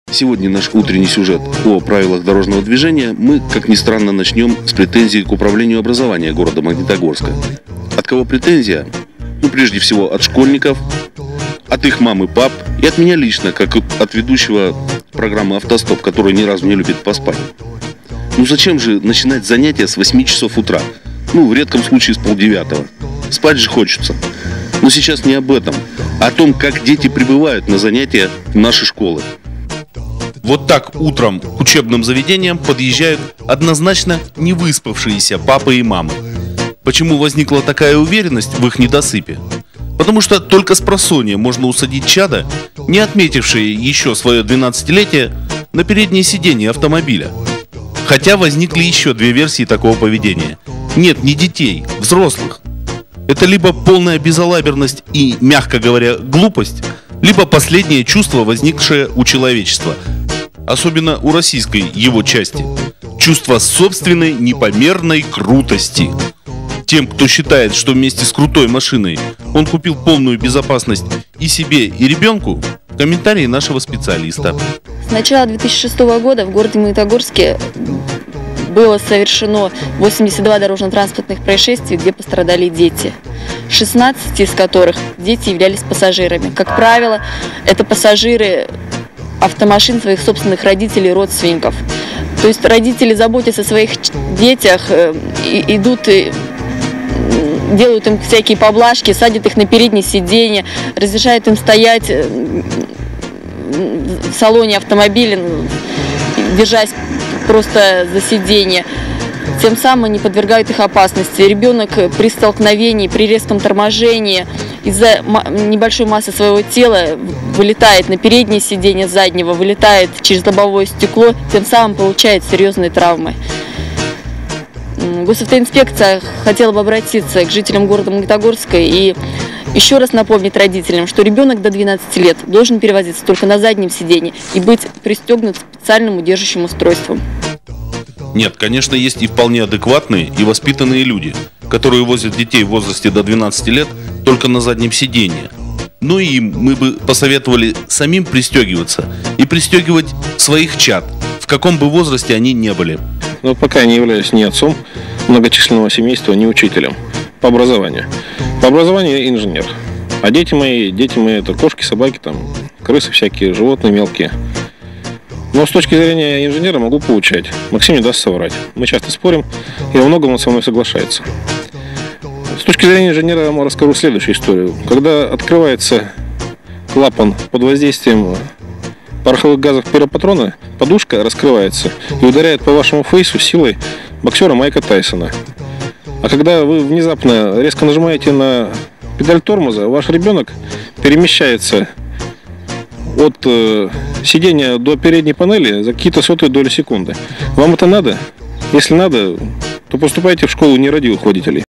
Сегодня наш утренний сюжет о правилах дорожного движения мы, как ни странно, начнем с претензий к управлению образования города Магнитогорска. От кого претензия? Прежде всего от школьников, от их мам и пап и от меня лично, как от ведущего программы «Автостоп», который ни разу не любит поспать. Зачем же начинать занятия с 8 часов утра? В редком случае с 8:30. Спать же хочется. Но сейчас не об этом, а о том, как дети прибывают на занятия в наши школы. Вот так утром к учебным заведениям подъезжают однозначно не выспавшиеся папы и мамы. Почему возникла такая уверенность в их недосыпе? Потому что только с просонья можно усадить чадо, не отметившие еще свое 12-летие, на переднее сиденье автомобиля. Хотя возникли еще две версии такого поведения. Нет, не детей, взрослых. Это либо полная безалаберность и, мягко говоря, глупость, либо последнее чувство, возникшее у человечества, особенно у российской его части. Чувство собственной непомерной крутости. Тем, кто считает, что вместе с крутой машиной он купил полную безопасность и себе, и ребенку, комментарии нашего специалиста. С начала 2006 года в городе Магнитогорске было совершено 82 дорожно-транспортных происшествий, где пострадали дети. 16 из которых дети являлись пассажирами. Как правило, это пассажиры автомашин своих собственных родителей и родственников. То есть родители заботятся о своих детях, идут и делают им всякие поблажки, садят их на переднее сиденье, разрешают им стоять в салоне автомобиля, держась просто за сиденье. Тем самым они подвергают их опасности. Ребенок при столкновении, при резком торможении из-за небольшой массы своего тела вылетает на переднее сиденье заднего, вылетает через лобовое стекло, тем самым получает серьезные травмы. Госавтоинспекция хотела бы обратиться к жителям города Магнитогорска и еще раз напомнить родителям, что ребенок до 12 лет должен перевозиться только на заднем сиденье и быть пристегнут специальным удерживающим устройством. Нет, конечно, есть и вполне адекватные и воспитанные люди, которые возят детей в возрасте до 12 лет только на заднем сиденье. Но им мы бы посоветовали самим пристегиваться и пристегивать своих чад, в каком бы возрасте они не были. Но пока я не являюсь ни отцом многочисленного семейства, ни учителем по образованию. По образованию я инженер. А дети мои это кошки, собаки, крысы всякие, животные мелкие. Но с точки зрения инженера могу поучать. Максим не даст соврать. Мы часто спорим, и во многом он со мной соглашается. С точки зрения инженера я вам расскажу следующую историю. Когда открывается клапан под воздействием пороховых газов пиропатрона, подушка раскрывается и ударяет по вашему фейсу силой боксера Майка Тайсона. А когда вы внезапно резко нажимаете на педаль тормоза, ваш ребенок перемещается от сидения до передней панели за какие-то сотые доли секунды. Вам это надо? Если надо, то поступайте в школу нерадивых водителей.